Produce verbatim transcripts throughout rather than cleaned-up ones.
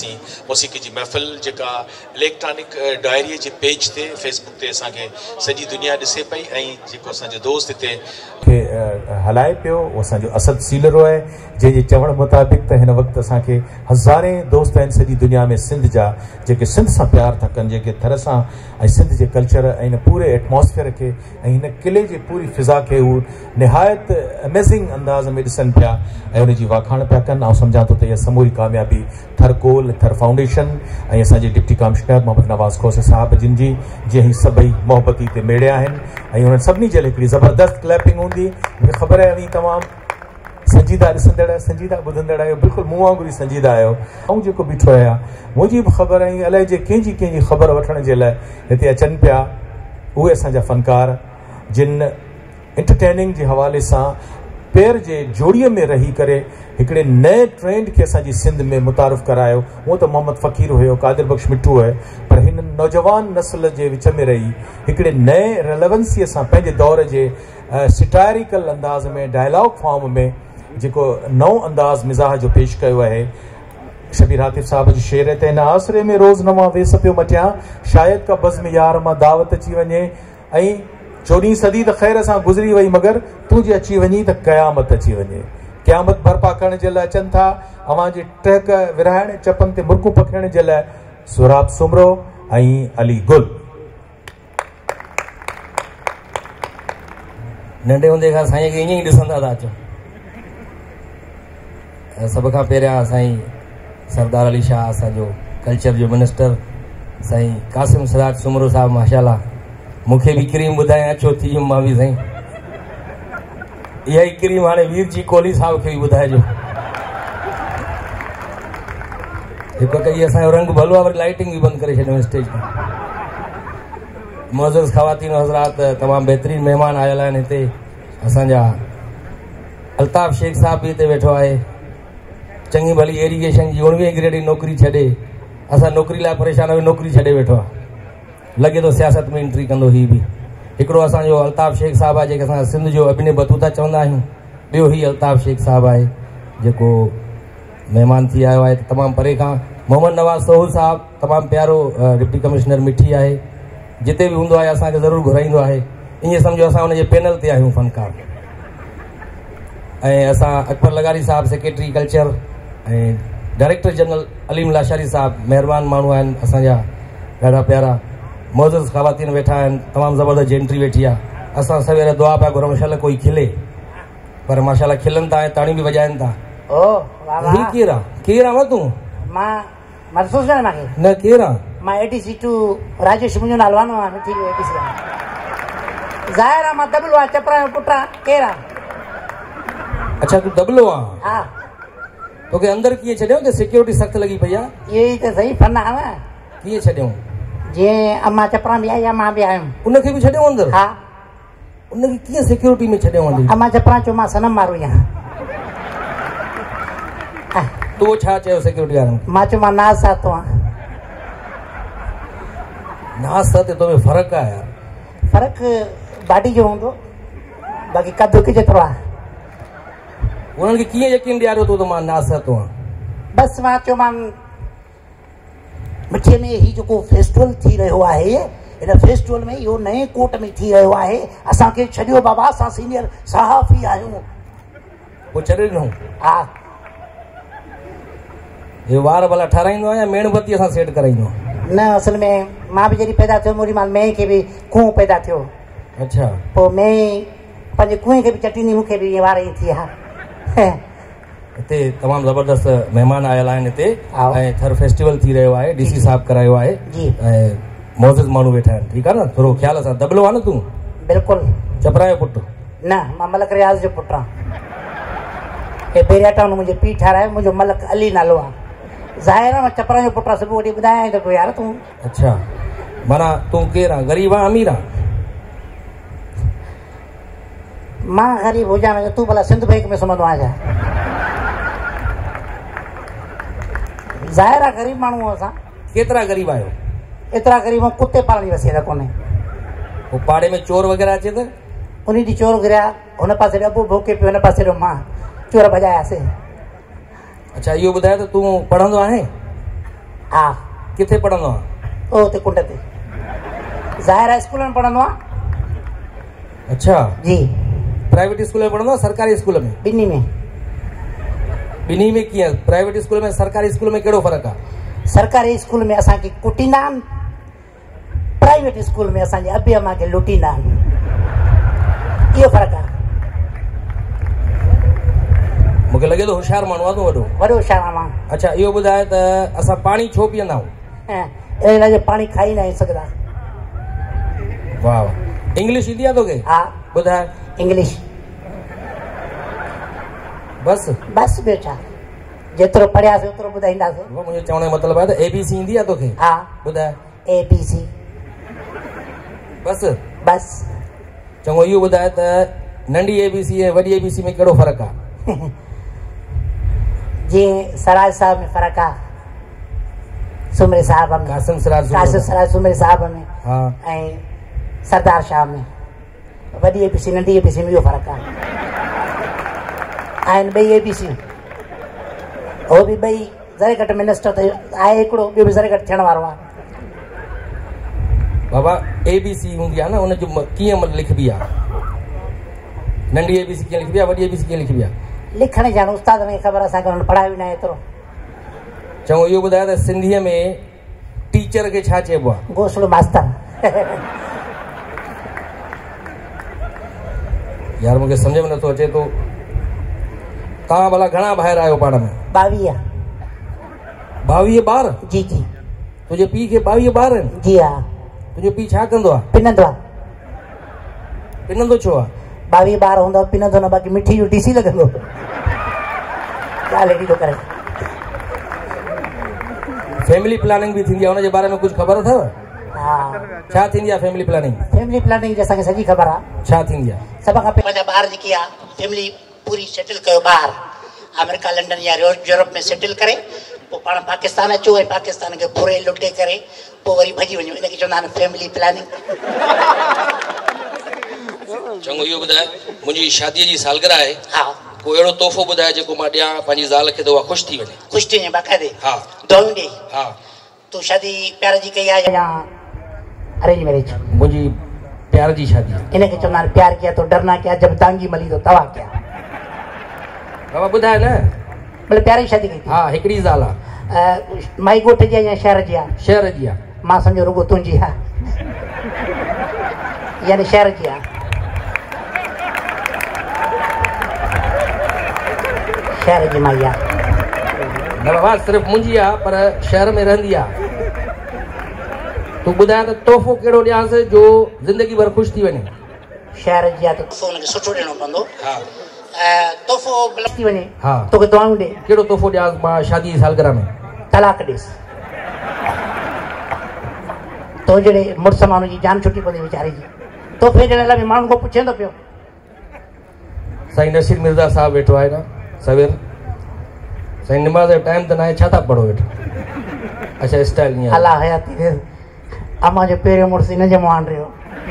मौसीक़ी जी महफ़िल जेका इलेक्ट्रॉनिक डायरी जे पेज ते फेसबुक ते असांखे सॼी दुनिया ॾिसे पई ऐं जेको असांजो दोस्त हिते खे हलाए पियो उहो असांजो असद सीलरो आहे जंहिंजे चवण मुताबिक़ त हिन वक़्तु असांखे हज़ारे दोस्त आहिनि सॼी दुनिया में सिंध जा जेके सिंध सां प्यार था कनि जेके थर सां ऐं सिंध जे कल्चर ऐं हिन पूरे एटमॉस्फेयर खे ऐं हिन किले जी पूरी फिज़ा खे हू निहायत अमेज़िंग अंदाज़ में ॾिसनि पिया ऐं उनजी वाखाण पिया कनि। ऐं सम्झां थो त इहा समूरी कामयाबी थर कोल थर फाउंडेशन ऐं असांजे डिप्टी कमिश्नर मोहम्मद नवाज़ खोसे साहब जिन जी जीअं ही सभई मोहबती ते मेड़िया आहिनि ऐं उन्हनि सभिनी जे लाइ हिकिड़ी ज़बरदस्त क्लैपिंग हूंदी। मूंखे ख़बर आहे अवी तमामु संजीदा ॾिसंदड़ संजीदा ॿुधंदड़ आहियो बिल्कुलु मूं वांगुरु ई संजीदा आहियो। ऐं जेको बीठो आहियां मुंहिंजी बि ख़बर ऐं अलाए जे कंहिंजी कंहिंजी ख़बर वठण जे लाइ हिते अचनि पिया उहे असांजा फ़नकार जिन एंटरटेनिंग जे हवाले सां पेर जे जोड़ीअ में रही करे हिकिड़े नए ट्रेंड खे असांजी सिंध में मुतारिफ़ करायो। उहो त मोहम्मद फ़कीर हुयो कादिर बख़्श मिठू आहे पर हिन नौजवान नस्ल जे विच में रही हिकिड़े नए रेलेवेंसीअ सां पंहिंजे दौर जे सिटायरिकल अंदाज़ में डायलॉग फॉर्म में जेको नओं अंदाज़ मिज़ाज जो पेश कयो आहे। शबीर हातिफ़ साहब जो शेर है त हिन आसरे में रोज़ नवां वेस पियो मटियां शायदि का बज़्म यार मां दावत अची वञे ऐं चोॾहीं सदी त ख़ैर सां गुज़री वई मगर तूं जे अची वञी त क़यामत अची वञे। क़यामत बर्पा करण जे लाइ अचनि था अवां जे टहक विरहाइण चपनि ते मुर्कूं पखिड़ण जे लाइ सुराब सुमरो ऐं अली गुल। नंढे हूंदे खां साईं खे ईअं ई ॾिसंदा था अचूं। सभ खां पहिरियां साईं सरदार अली शाह असांजो कल्चर जो मिनिस्टर साईं कासिम सिराज सुमरो साहब माशाल्लाह मूंखे बि क्रीम ॿुधाए अचो थी वियुमि मां बि साईं इहा ई क्रीम हाणे वीर जी कोहली साहब खे बि ॿुधाइजो। हिकु कई असांजो रंग भलो आहे वरी लाइटिंग बि बंदि करे छॾियो स्टेज ते। मोज़ज़ ख़वातीन हज़रात तमामु बहितरीन महिमान आयल आहिनि हिते। असांजा अल्ताफ़ शेख साहब बि हिते वेठो आहे। चङी भली एरीगेशन जी उणिवीह ग्रेड जी नौकिरी छॾे असां नौकिरी लाइ परेशान हुई नौकिरी छॾे वेठो आहे। लॻे थो सियासत में एंट्री कंदो ही बि। हिकिड़ो असांजो अल्ताफ़ शेख साहब आहे जेके असां सिंध जो अभिनय बतूता चवंदा आहियूं। ॿियो ही अल्ताफ़ शेख साहब आहे जेको महिमान थी आयो आहे तमामु परे खां। मोहम्मद नवाज़ सोहल साहब तमामु प्यारो डिप्टी कमिश्नर मिठी आहे जिते बि हूंदो आहे असांखे ज़रूरु घुराईंदो आहे। ईअं सम्झो असां हुनजे पैनल ते आहियूं फ़नकार। ऐं असां अकबर लगारी साहब सेक्रेटरी कल्चर ऐं डायरेक्टर जनरल अलीम लाशारी साहब महिरबान माण्हू आहिनि असांजा ॾाढा प्यारा। मोज़ज़ ख़वातीन वेठा आहिनि तमामु ज़बरदस्त जेंट्री वेठी आहे। असां सवेर दुआ पिया घुरूं माशाल्लाह कोई खिले पर माशाल्लाह खिलनि था ऐं ताड़ी बि वॼाइनि था। ओ वाह ही केरु आहे केरु आहे तूं? मां महसूस न मूंखे न केरु आहे? मां एडीसी टू राजेश मुंहिंजो नालो आहे न मिठी एडीसी आहे। ज़ाहिर आहे मां दबलो आहे चपरा जो पुटु आहे। केरु आहे? अच्छा तूं दबलो आहे? हा। तोखे अंदरि कीअं छॾियो त सिक्योरिटी सख़्तु लॻी पई आहे? इहो ई त सही फन आहे न। कीअं छॾियो? जीअं अम्मा चपरा बि आई आहे मां बि आयुमि। उनखे बि छॾियो अंदरि? हा। उनखे कीअं सिक्योरिटी में छॾियो अंदरि? अम्मा चपरा चयो मां सनम मारो आहियां। तूं छा चयो सिक्योरिटी वारनि? मां चयो मां नाज़ सातो आहियां। नाज़ साते तो में फ़र्क़ु आहे यार। फ़र्क़ु बॉडी जो हूंदो बाक़ी कद हिकु जेतिरो आहे। उन्हनि खे कीअं यकीन ॾियारियो तूं त मां नाज़ सातो आहियां? बसि मां चयो मां मिठे में ही जेको फेस्टिवल थी रहियो आहे हिन फेस्टिवल में इहो नए कोट में थी रहियो आहे असांखे छॾियो बाबा असां सीनियर सहाफ़ी आहियूं। पोइ छॾे ॾिनो? हा। हे वार भला ठाराईंदो आहे या मेणबतीअ सां सेट कराईंदो? न असल में मां बि जॾहिं पैदा थियो ओॾी महिल मेंह खे बि खूह पैदा थियो। अच्छा। पोइ मेंह पंहिंजे खूह खे बि चटींदी मूंखे बि ईअं वार ई थी हा। हिते तमामु ज़बरदस्त महिमान आयल आहिनि हिते ऐं थर फेस्टिवल थी रहियो आहे डीसी साहब करायो आहे ऐं मोज़ज़ माण्हू वेठा आहिनि। ठीकु आहे न थोरो ख़्याल सां। दबलो आहे न तूं? बिल्कुलु। चपरा जो पुटु? न मां मलक रियाज़ जो पुटु आहियां। हे बेरिया टाउन मुंहिंजो पीउ ठारायो मुंहिंजो मलक अली नालो आहे। ज़ाहिर आहे मां चपरा जो पुटु आहे सुबुह वठी ॿुधायां त पोइ यार तूं। अच्छा माना तूं केरु आहे ग़रीब आहे अमीर आहे? मां ग़रीब हुजां तूं भला सिंध बैंक में सुम्हंदो आहियां छा? ज़ाहिर आहे ग़रीब माण्हू असां। केतिरा ग़रीब आहियो? एतिरा ग़रीब कुते पालण जी वसीयत कोन्हे। पोइ पाड़े में चोर वग़ैरह अचे त? उन ॾींहुं चोर घिरिया हुन पासे ॾबो भोके पियो हिन पासे मां चोर भॼायासीं। अच्छा इहो ॿुधाए त तूं पढ़ंदो आहे? हाँ किथे पढ़ंदो आहे? ओ ते कुंड ते ज़ाहिरा स्कूल में पढ़ंदो आहे। अच्छा जी। प्राइवेट स्कूल में पढ़ंदो आहे सरकारी स्कूल में? ॿिन्ही में। ॿिन्ही में कीअं? प्राइवेट स्कूल में सरकारी स्कूल में कहिड़ो फ़र्क़ु आहे? सरकारी स्कूल में असांखे कुटींदा आहिनि, प्राइवेट स्कूल में असांजे अबे अम्मा खे लुटींदा आहिनि, इहो फ़र्क़ु आहे। मूंखे लॻे थो होशियारु माण्हू आहे तूं वॾो वॾो होशियारु आहियां मां। अच्छा इहो ॿुधाए त असां पाणी छो पीअंदा आहियूं? इन लाइ पाणी खाई न सघंदा। वाह वाह। इंग्लिश ईंदी आहे तोखे? हा ॿुधाए। इंग्लिश बस बस ॿियो छा, जेतिरो पढ़ियासीं ओतिरो ॿुधाईंदासीं। मुंहिंजे चवण जो मतिलबु आहे त ए बी सी ईंदी आहे तोखे? हा ॿुधाए। ए बी सी बस बस। चङो इहो ॿुधाए त नंढी ए बी सी ऐं वॾी ए बी सी में कहिड़ो फ़र्क़ु आहे? जीअं सराज साहिब में फ़र्क़ु आहे, सुमरे साहिब में, कासिम सिराज कासिम सिराज सुमरे साहिब में, हा ऐं सरदार शाह में। वॾी ए बी सी नंढी ए बी सी में इहो फ़र्क़ु आहे। आहिनि ॿई ए बी सी, उहो बि ॿई ज़रे घटि मिनिस्टर त आहे हिकिड़ो, ॿियो बि ज़रे घटि थियण वारो आहे। बाबा ए बी सी हूंदी आहे न, उनजो कीअं लिखबी आहे? नंढी ए बी सी कीअं लिखबी आहे, वॾी ए बी सी कीअं लिखबी आहे? लिखण ॼाण उस्तादनि खे ख़बर, असांखे हुन पढ़ायो न आहे एतिरो। चङो इहो ॿुधाए त सिंधीअ में टीचर खे छा चइबो आहे? घोसलो मास्तर। यार मूंखे सम्झ में नथो अचे तो तव्हां भला घणा ॿाहिरि आहियो पाण में? ॿावीह। ॿावीह ॿार? जी जी। तुंहिंजे पीउ खे ॿावीह ॿार आहिनि? जी हा। तुंहिंजो पीउ छा कंदो आहे? पिनंदो आहे। पिनंदो छो आहे? ॿावीह ॿार हूंदो पिनंदो न, बाक़ी मिठी जो डीसी लॻंदो। ॻाल्हि हेॾी थो करे। फैमिली प्लानिंग भी थींदी आहे, उनजे बारे में कुछ खबर अथव? हाँ। छा थींदी आहे फैमिली प्लानिंग? फैमिली प्लानिंग जी असांखे सॼी ख़बर आहे। छा थींदी आहे? सभ खां पहिरियों ॿार जेकी आहे फैमिली पूरी सेटल कयो, ॿार अमेरिका लंडन या यूरोप में सेटल करे पोइ पाण पाकिस्तान अचो ऐं पाकिस्तान खे पूरे लुटे करे पोइ वरी भॼी वञो, इनखे चवंदा आहिनि फैमिली प्लानिंग। चङो इहो ॿुधाए, मुंहिंजी शादीअ जी सालगिरह आहे, हा को अहिड़ो तोहफ़ो ॿुधाए जेको मां ॾियां पंहिंजी ज़ाल खे त उहा ख़ुशि थी वञे। ख़ुशि थी वञे बाक़ाइदे? हा। दुआऊं ॾेई? हा। तूं शादी प्यार जी कई आहे या अरेंज मैरिज? मुंहिंजी प्यार जी शादी। इनखे चवंदा आहिनि प्यार किया तो डरना क्या, जब दांगी मली तो तवा क्या। बाबा ॿुधाए न। मतलब प्यार जी शादी कई? हा हिकिड़ी ज़ाल आहे। माई ॻोठ जी आहे या शहर जी आहे? शहर जी आहे। मां सम्झो रुगो तुंहिंजी आहे, यानी शहर जी आहे। शहर जी माई आहे। न बाबा सिर्फ़ु मुंहिंजी आहे पर शहर में रहंदी आहे। तूं ॿुधाए त तोहफ़ो कहिड़ो ॾियांसि जो ज़िंदगी भर ख़ुशि थी वञे? शहर जी आहे त तोहफ़ो हुनखे सुठो ॾियणो पवंदो। हा। तोहफ़ो थी वञे। हा। तोखे दुआऊं ॾे। कहिड़ो तोहफ़ो ॾियांसि मां शादी जी सालगिरह में? तलाक ॾेसि। तो जहिड़े मुड़ुस माण्हू जी जान छुटी पवंदी वीचारे जी, तोहफ़े ॾियण लाइ बि माण्हुनि खां पुछे थो पियो। साईं नसीर मिर्ज़ा साहिबु वेठो आहे न सवेर। साईं निमाज़ जो टाइम त न आहे, छा था पढ़ो वेठो? अच्छा स्टाइल ईअं अला हयाती दे। अम्मा जो पहिरियों मुड़ुसु हिन जे मुंहुं रहियो।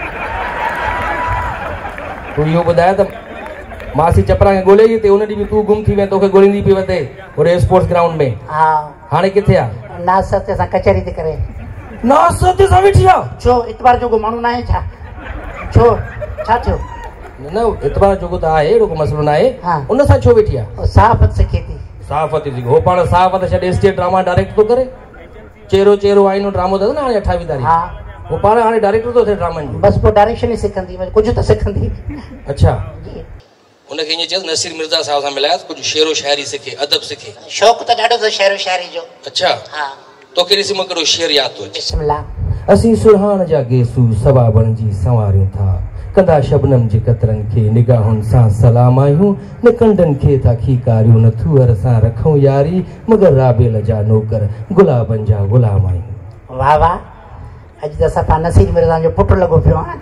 तूं इहो ॿुधाए त मासी चपरा खे ॻोल्हे ई ते उन ॾींहुं बि तूं गुम थी वएं, तोखे ॻोल्हींदी पई वते होॾे स्पोर्ट्स ग्राउंड में। हा। हाणे किथे आहे? नासते सां कचहरी थी करे। नासते सां वेठी आहे? छो इतवार जो को माण्हू न आहे छा? छो छा थियो? न इतवार जो त आहे, अहिड़ो को मसइलो न आहे। हा। उन सां छो वेठी आहे? सहाफ़त सिखे थी। सहाफ़त थी? हो पाण सहाफ़त छॾे स्टेट ड्रामा डायरेक्ट थो करे। चेरो चेरो आईनो ड्रामो अथसि न हाणे अठावीह तारीख़। हा। वो पाण हाणे डायरेक्टर थो थिए ड्रामनि जो। बसि पोइ डायरेक्शन ई सिखंदी, कुझु त सिखंदी। अच्छा। उनखे ईअं चयसि नसीर मिर्ज़ा साहिब सां मिलायसि, कुझु शेरो शाइरी सिखे, अदब सिखे। शौक़ु त ॾाढो अथसि शेरो शाइरी जो। अच्छा। हा। तोखे ॾिसी मूंखे कहिड़ो शेर यादि थो अचे। बिस्मिल्लाह। असीं सुरहान जा गेसू सवा बणिजी संवारियूं था, कंदा शबनम जे कतरनि खे निगाहुनि सां सलाम आहियूं, न कंडनि खे था खीकारियूं, न थूअर सां रखूं यारी, मगर राबेल जा नौकर गुलाबनि जा गुलाम आहियूं। वाह वाह। अॼु त सफ़ा नसीर मिर्ज़ा जो पुटु लॻो पियो आहे।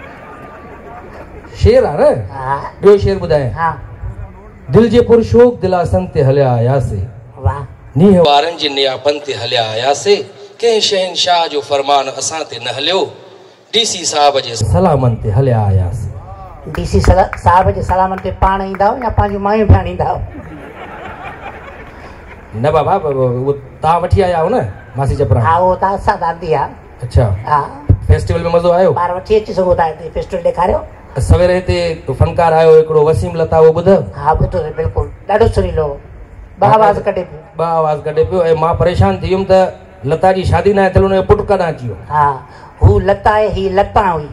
शेर आहे न? हा। ॿियो शेर ॿुधाए। हा। दिल जे पुरशोक दिलासन ते हलिया आयासीं, वाह। नीह वारनि जे नियापन ते हलिया आयासीं, कंहिं शहनशाह जो फरमान असां ते न हलियो, डीसी साहब जे सलामन ते हलिया आयासीं। डीसी साहब जे सलामन ते पाण ईंदा या पंहिंजूं मायूं पिया ईंदा? न बाबा वो तव्हां वठी आया हो न मासी चपरा? हा उहो तव्हां सां दादी आहे। अच्छा, हा फेस्टिवल में मज़ो आयो? ॿार वठी अची सघो था हिते, फेस्टिवल ॾेखारियो। सवेरे हिते फनकार आयो हिकिड़ो वसीम लता, उहो ॿुध? हा ॿुधो बिल्कुलु, ॾाढो सुरीलो ॿ आवाज़ कढे पियो। ॿ आवाज़ कढे पियो ऐं मां परेशान थी वियुमि त लता जी शादी न आहे थियल, हुनजो पुटु काॾां अची वियो। हा हू लता आहे, ही लता हुई।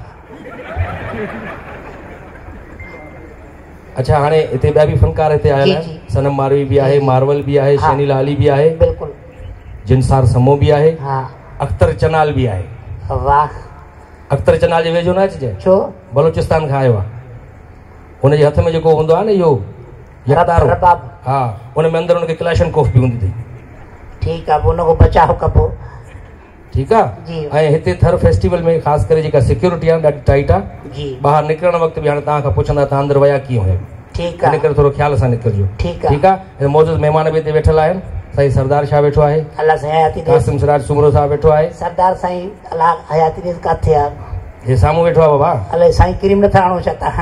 अच्छा, हाणे हिते ॿिया बि फनकार हिते आयल आहिनि, सनम मारवी बि आहे, मार्वल बि आहे, शनीला अली बि आहे, बिल्कुलु जिनसार समो बि आहे, हा अख्तर चनाल बि आहे। वाह, अख्तर चनाल जे वेझो न अचिजे, छो? बलोचिस्तान खां आयो आहे। हुनजे हथ में जेको हूंदो आहे न इहो यकतारो, हा हुन में अंदरि हुनखे क्लैशनकोफ बि हूंदी अथई। ठीकु आहे, पोइ हुनखां बचाव कबो। ठीकु आहे। ऐं हिते थर फेस्टिवल में ख़ासि करे जेका सिक्योरिटी आहे ॾाढी टाइट आहे जी। ॿाहिरि निकिरण वक़्तु बि हाणे तव्हां खां पुछंदा तव्हां अंदरि विया कीअं हुयो? ठीकु आहे, इन करे थोरो ख़्याल सां निकिरजो। ठीकु आहे, ठीकु आहे। मौजूदु महिमान बि हिते वेठल आहिनि। साईं सरदार शाह वेठो आहे, अलाह साईं हयाती ॾे। कासिम सिराज सुमरो साहब वेठो आहे। सरदार साईं अलाह हयाती ॾे किथे आहे? हे साम्हूं वेठो आहे बाबा। अलाए साईं क्रीम नथा आणो छा तव्हां?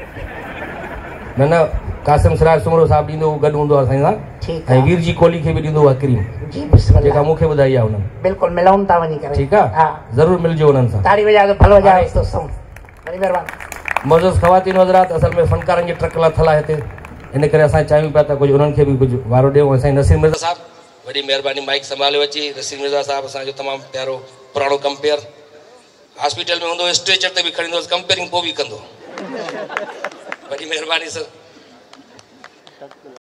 न न, कासिम सिराज सुमरो साहब ॾींदो, गॾु हूंदो आहे साईं सां। ठीकु आहे। ऐं वीर जी कोहली खे बि ॾींदो आहे क्रीम जी, बिस्मिल्लाह, जेका मूंखे ॿुधाई आहे हुननि। बिल्कुलु मिलूं था वञी करे। ठीकु आहे, हा ज़रूरु मिलजो हुननि सां। ताड़ी वॼायो, भलो वॼायो दोस्तों, वॾी महिरबानी। मौजूदु ख़वातीन हज़रात, असल में फ़नकारनि जी ट्रक लथल आहे हिते, इन करे असां चाहियूं पिया त कुझु उन्हनि खे बि कुझु वारो ॾियूं। साईं नसीर मिर्ज़ा साहब, वॾी महिरबानी, माइक संभालियो अची। नसीर मिर्ज़ा साहब असांजो तमामु प्यारो पुराणो कंपेयर, हॉस्पिटल में हूंदो स्ट्रेचर ते बि खणींदो, कंपेयरिंग पोइ बि कंदो। वॾी महिरबानी सर।